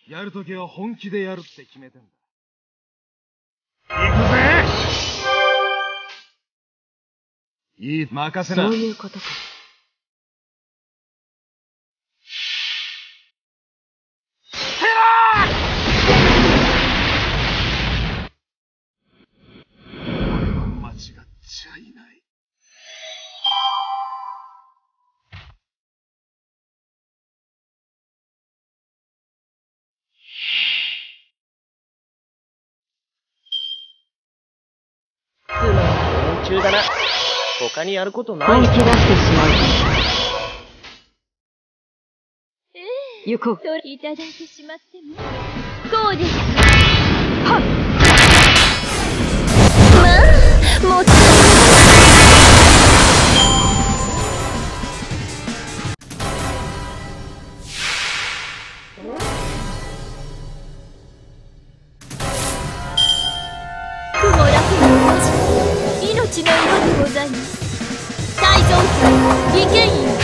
やるときは本気でやるって決めてんだ。行くぜ。いい、任せな。 そういうことか。 俺は間違っちゃいない。 つまん連中だな。他にやることない。 本気出してしまう。行こう。 いただいてしまってもこうです。 はっ。 まあもっと雲楽の文字、命の色でございます。大蔵家利権院。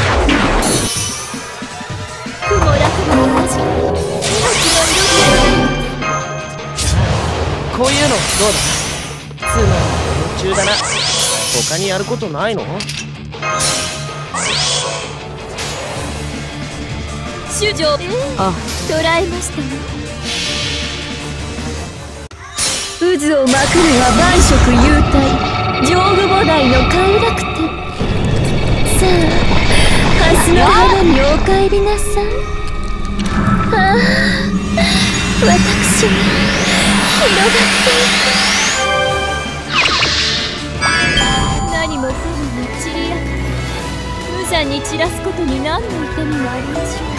雲楽の文字、命の色でございます。 こういうのどうだ。つまん連中だな。他にやることないの？ 主上、 あ、 捕らえましたね。渦を巻くのは万色幽体、上部菩提の快楽天。さあ、蓮の花にお帰りなさい。ああ、私が広がっていく。何もかもに散りあって無残に散らすことに何の痛みがありましょう。